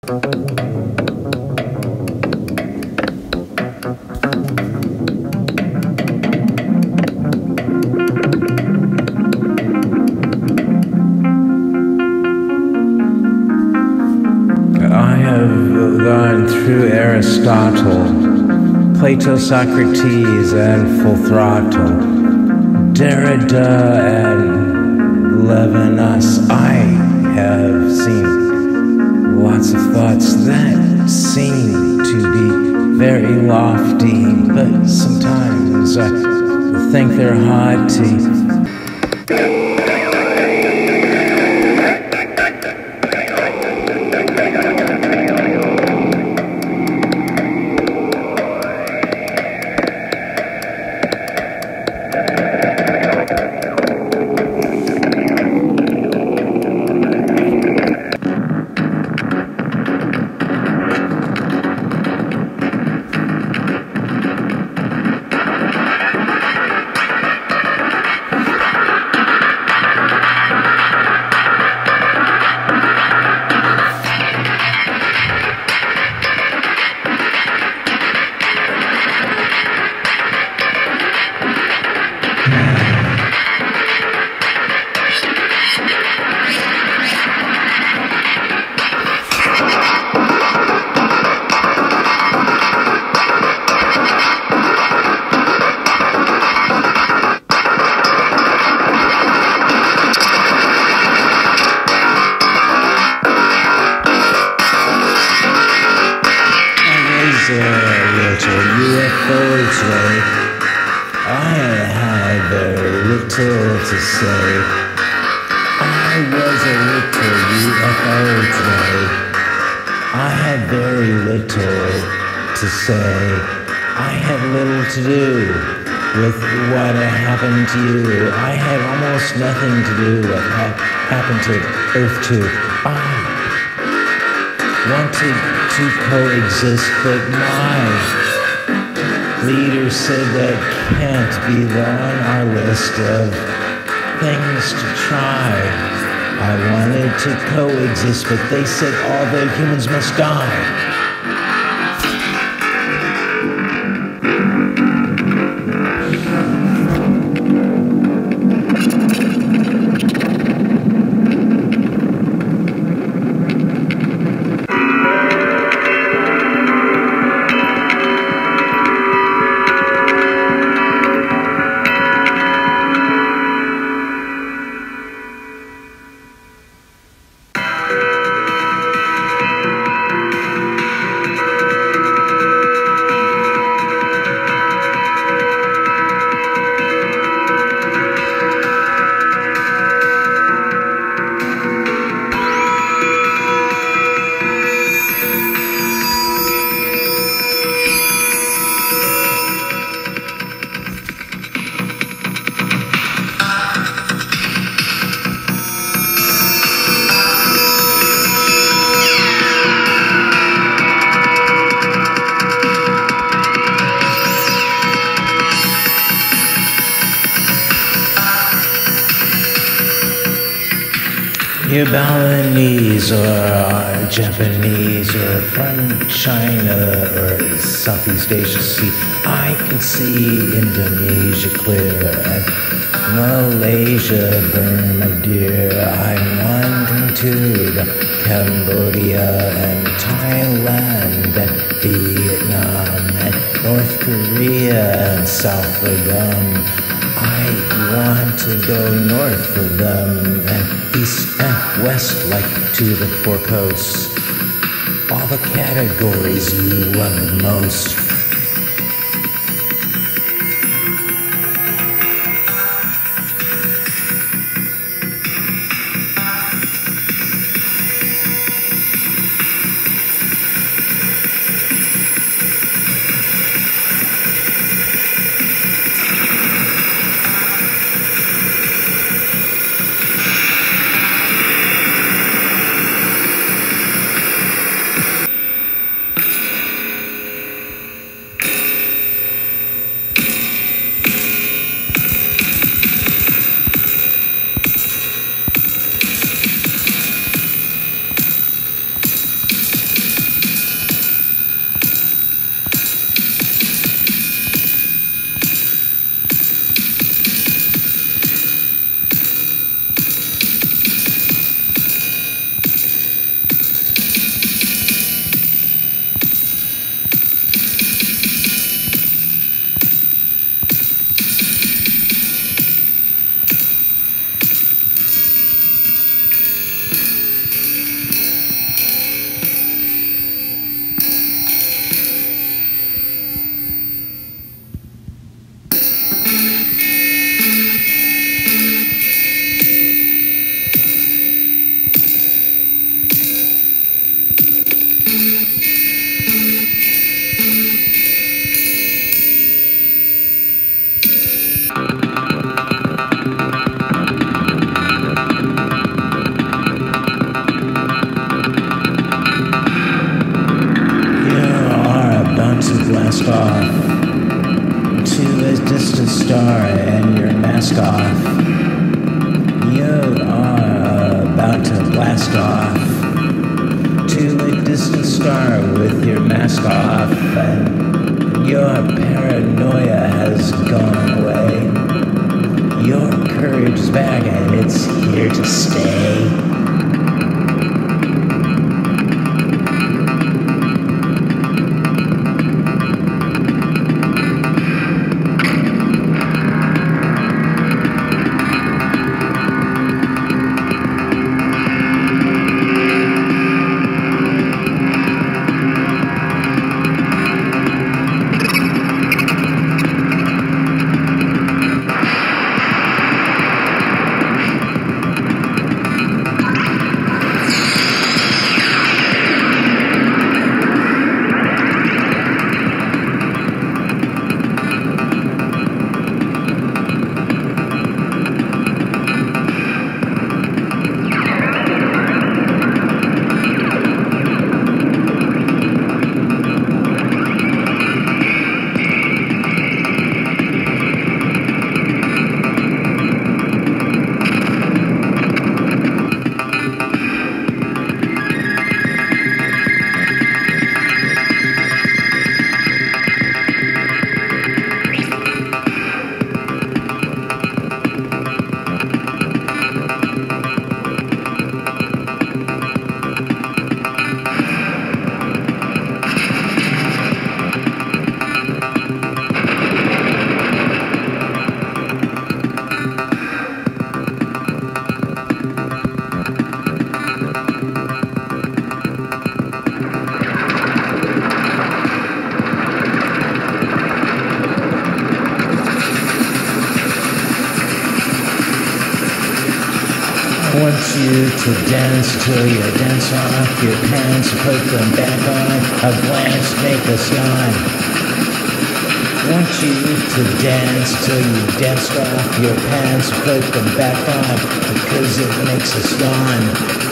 I have gone through Aristotle, Plato, Socrates, and Full Throttle, Derrida, and Levinas. I have seen lots of thoughts that seem to be very lofty, but sometimes I think they're haughty. Little UFO today. I had very little to say. I was a little UFO today. I had very little to say. I had little to do with what happened to you. I had almost nothing to do with what happened to Earth 2. I wanted to coexist, but my leader said that can't be on our list of things to try. I wanted to coexist, but they said all the humans must die. You're Balinese or Japanese or from China or Southeast Asia. See, I can see Indonesia clear and Malaysia, Burma dear. I'm wandering to the Cambodia and Thailand and Vietnam and North Korea and South of them. I want to go north of them and east and west like to the four coasts. All the categories you love the most. off to a distant star and your mask off. You are about to blast off to a distant star with your mask off, and your paranoia has gone away. Your courage is back and it's here to stay. I want you to dance till you dance off your pants, put them back on, a glance make us yawn. I want you to dance till you dance off your pants, put them back on, because it makes us yawn.